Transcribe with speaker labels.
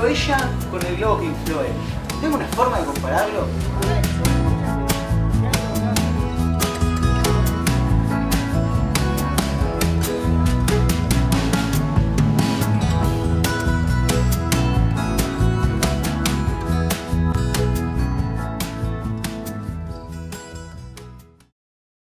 Speaker 1: ella con el globo que infló él. ¿Tengo una forma de compararlo?